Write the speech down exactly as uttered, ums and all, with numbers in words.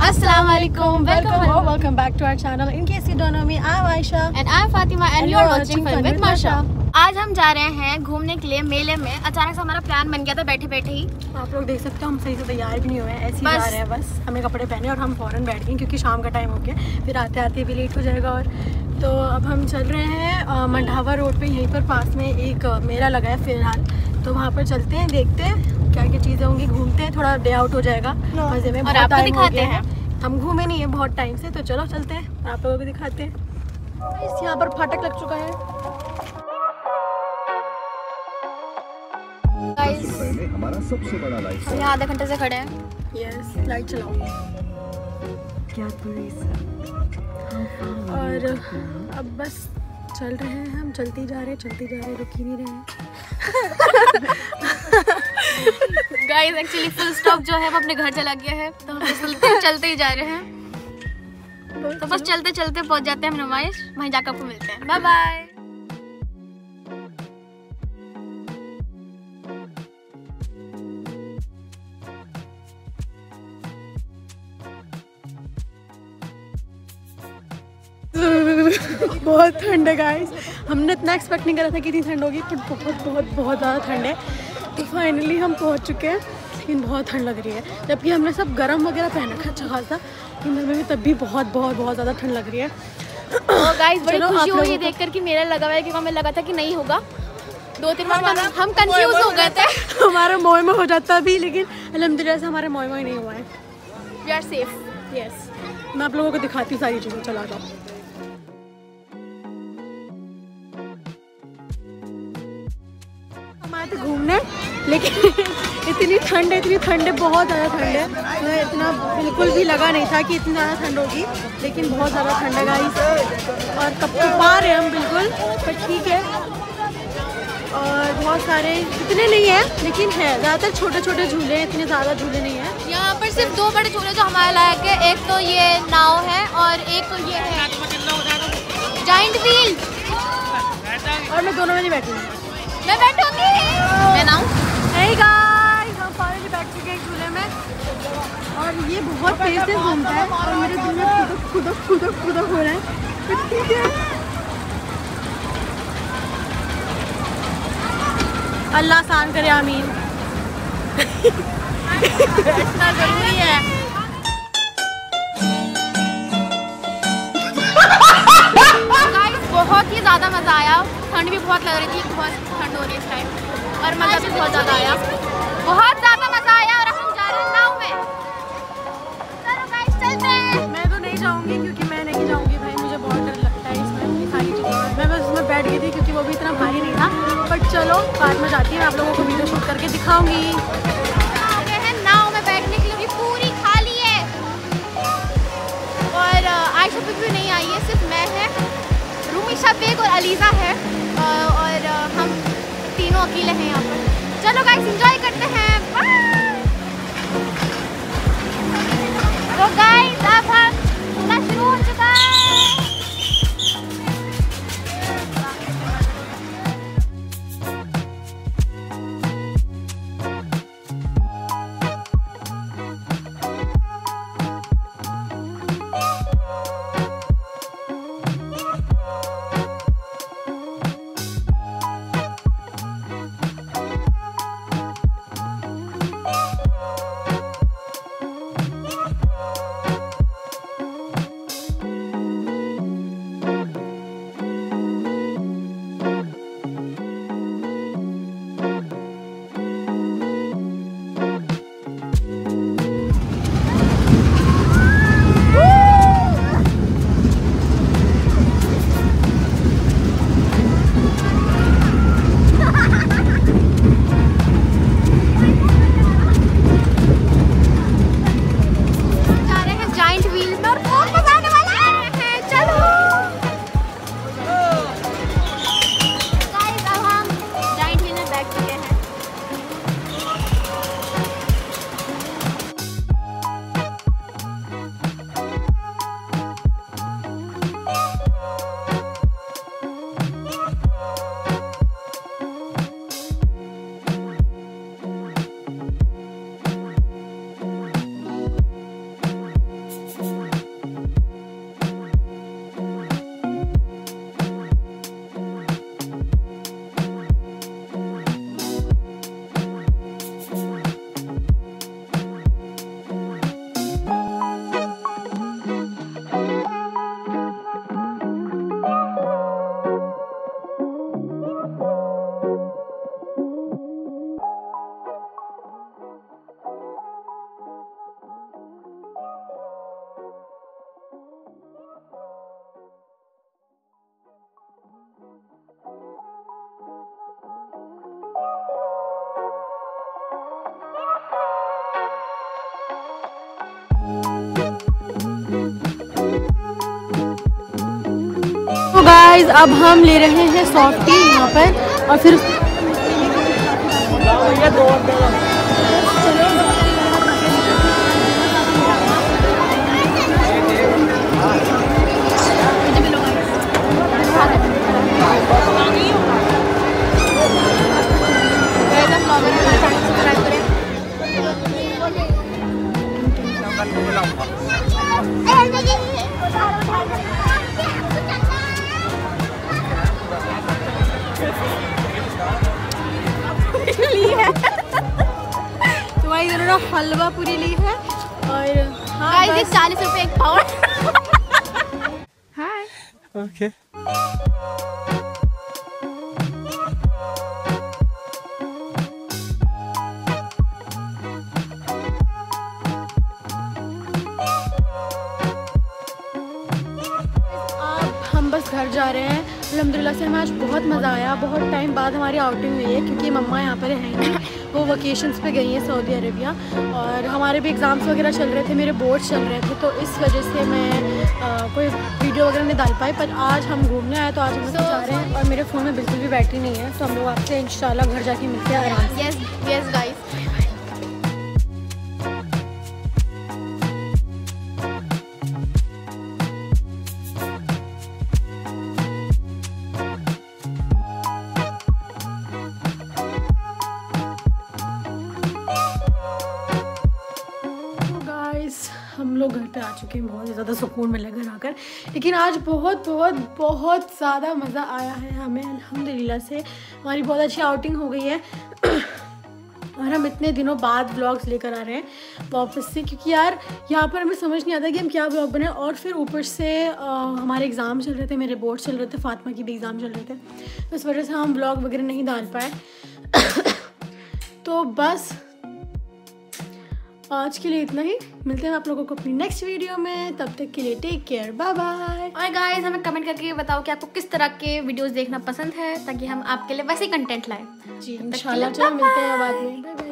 Assalamu alaikum. Welcome or welcome back to our channel. In case you don't know me, I'm Aisha and I'm Fatima and you are watching Fun with Masha. आज हम जा रहे हैं घूमने के लिए मेले में। अचानक से हमारा प्लान बन गया था बैठे बैठे ही। आप लोग देख सकते हो हम सही से तैयार भी नहीं हुए हैं, ऐसे ही जा रहे हैं बस। हमें कपड़े पहने और हम फौरन बैठ गए क्योंकि शाम का टाइम हो गया, फिर आते आते भी लेट हो जाएगा। और तो अब हम चल रहे हैं मंडावा रोड पे, यहीं पर पास में एक मेला लगा है फिलहाल, तो वहाँ पर चलते हैं, देखते हैं क्या क्या चीज़ें होंगी, घूमते हैं, थोड़ा डे आउट हो जाएगा मजे में। और आपको दिखाते हैं, हम घूमे नहीं है बहुत टाइम से, तो चलो चलते हैं, आप लोगों को दिखाते हैं। इस यहाँ पर फाटक लग चुका है। हमारा सबसे बड़ा लाइट, हम यहाँ आधे घंटे से खड़े हैं। यस, लाइट चलाओ। क्या और अब बस चल रहे हैं, हम चलते जा रहे हैं चलते जा रहे हैं, रुक ही नहीं रहे हैं। गाइस एक्चुअली फुल स्टॉप जो है वो अपने घर चला गया है, तो हम चलते चलते ही जा रहे हैं। तो बस चलते चलते पहुंच जाते हैं हम नुमाइश, वहीं जाकर आपको मिलते हैं। Bye bye. बहुत ठंड है गाइस, हमने इतना एक्सपेक्ट नहीं करा था कि इतनी ठंड होगी, बट बहुत बहुत बहुत ज़्यादा ठंड है। तो फाइनली हम पहुंच चुके हैं, लेकिन बहुत ठंड लग रही है, जबकि हमने सब गर्म वगैरह पहन रखा अच्छा खासा, लेकिन हमें भी तब भी बहुत बहुत बहुत ज़्यादा ठंड लग रही है। तो गाइस बड़ी खुशी हुई ये देखकर कि मेला लगा हुआ है, क्योंकि हमें लगा था कि नहीं होगा। दो तीन बार हम कंफ्यूज हो गए थे, हमारा मोह में हो जाता भी, लेकिन अल्हम्दुलिल्लाह से हमारे मोह में नहीं हुआ है। We are safe. यस, मैं आप लोगों को दिखाती हूँ सारी चीज़ें, चला जाओ। हम आए थे घूमने, लेकिन इतनी ठंड है, इतनी ठंड है, बहुत ज़्यादा ठंड है। हमें इतना बिल्कुल भी लगा नहीं था कि इतनी ज़्यादा ठंड होगी, लेकिन बहुत ज़्यादा ठंड है गाइस। और कब पा रहे हैं हम बिल्कुल, पर ठीक है। और बहुत सारे, इतने नहीं है लेकिन है, ज़्यादातर छोटे छोटे झूले हैं, इतने ज़्यादा झूले नहीं है। यहाँ पर सिर्फ दो बड़े झूले जो हमारे लायक है, एक तो ये नाव है और एक तो ये है जाइंट व्हील। और मैं दोनों में नहीं बैठी, मैं बैठूंगी। मैं नाव। हे गाइस, हम फाइनली बैठ चुके हैं झूले में, और ये बहुत तेज से घूमता है और मेरे दिल में खुदक खुदक खुदक खुदक हो रहा है। ठीक है, अल्लाह आसान करे, आमीन। बैठना जरूरी है। गाइस बहुत ही ज़्यादा मज़ा आया, ठंड भी बहुत लग रही थी, बहुत ठंड हो रही है इस टाइम, और मज़ा भी बहुत ज़्यादा आया, बहुत ज़्यादा मज़ा आया। और हम जा रहे हैं नाव में, चलो गाइस चलते हैं। मैं तो नहीं जाऊँगी क्योंकि मैं नहीं जाऊँगी भाई, मुझे बहुत डर लगता है इसमें, ये सारी चीज़ें। मैं बस उसमें बैठ गई थी क्योंकि वो भी इतना भारी नहीं था, बट चलो बाद में जाती हूँ, आप लोगों को वीडियो शूट करके दिखाऊंगी। आगे है नाव में बैठने के लिए, भी पूरी खाली है, और आयशा भी नहीं आई है, सिर्फ मैं है, रूमिशा बेग और अलीज़ा है, और हम तीनों अकेले हैं यहाँ पर। चलो गाइस एंजॉय करते हैं। तो गाइस अब हम चलना शुरू हो चुका है। गाइज अब हम ले रहे हैं सॉफ्ट टी यहाँ पर और फिर तो भाई इन्होंने हलवा पूरी ली है और हाँ गाइस चालीस रुपए एक पाउंड। हाय ओके हम बस घर जा रहे हैं। अल्हम्दुलिल्लाह से हमें आज बहुत मज़ा आया। बहुत टाइम बाद हमारी आउटिंग हुई है क्योंकि मम्मा यहाँ पर हैं नहीं, वो वकेशंस पे गई हैं सऊदी अरेबिया और हमारे भी एग्ज़ाम्स वगैरह चल रहे थे, मेरे बोर्ड्स चल रहे थे, तो इस वजह से मैं आ, कोई वीडियो वगैरह नहीं डाल पाई। पर आज हम घूमने आए तो आज हम जा रहे हैं और मेरे फ़ोन में बिल्कुल भी बैटरी नहीं है, तो हम लोग आपसे इंशाल्लाह घर जाके मिलते हैं आराम से। यस यस गाइस हम लोग घर पे आ चुके हैं, बहुत ज़्यादा सुकून मिला घर आकर। लेकिन आज बहुत बहुत बहुत ज़्यादा मज़ा आया है हमें अल्हम्दुलिल्लाह से। हमारी बहुत अच्छी आउटिंग हो गई है और हम इतने दिनों बाद व्लॉग्स लेकर आ रहे हैं वापस से, क्योंकि यार यहाँ पर हमें समझ नहीं आता कि हम क्या व्लॉग बनाएं। और फिर ऊपर से आ, हमारे एग्ज़ाम चल रहे थे, मेरे बोर्ड चल रहे थे, फातिमा की भी एग्ज़ाम चल रहे थे, इस वजह से हम व्लॉग वगैरह नहीं डाल पाए। तो बस आज के लिए इतना ही। मिलते हैं आप लोगों को अपनी नेक्स्ट वीडियो में, तब तक के लिए टेक केयर, बाय बाय। और गाइस हमें कमेंट करके बताओ कि आपको किस तरह के वीडियोस देखना पसंद है ताकि हम आपके लिए वैसे कंटेंट लाएं। जी इंशाल्लाह। चलो मिलते हैं बाद में, बाय बाय।